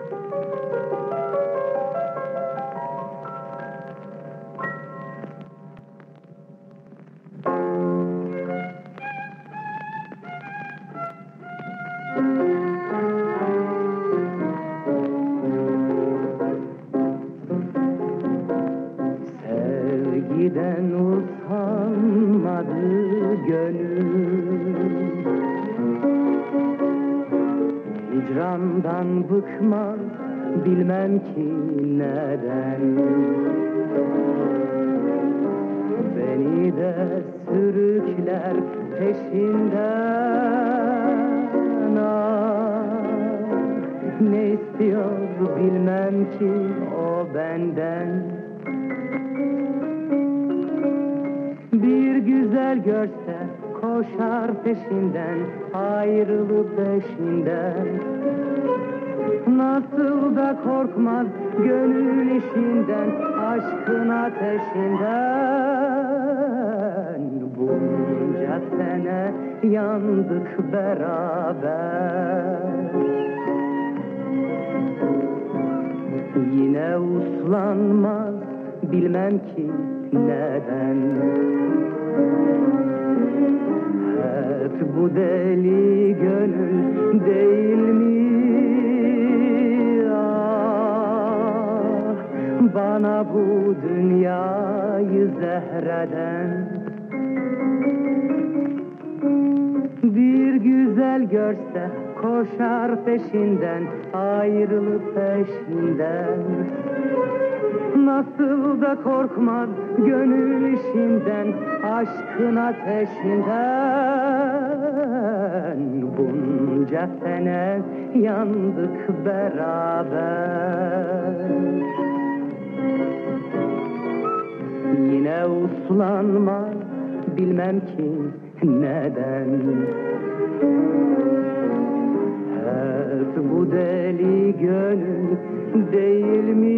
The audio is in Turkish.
Sevgiden usanmadı gönül, hicrandan bıkmaz bilmem ki neden. Beni de sürükler peşinden, ne istiyor bilmem ki o benden. Bir güzel görse koşar peşinden, ayrılıp peşinden. Nasıl da korkmaz gönül işinden, aşkın ateşinden. Bunca sene yandık beraber, yine uslanmaz bilmem ki neden. Hep bu deli gönül değil mi? Ah, bana bu dünyayı zehreden. Bir güzel görse koşar peşinden, ayrılıp peşinden. Nasıl da korkmaz gönül işinden, aşkın ateşinden. Bunca sene yandık beraber, yine uslanmaz bilmem ki neden. Hep bu deli gönül değil mi?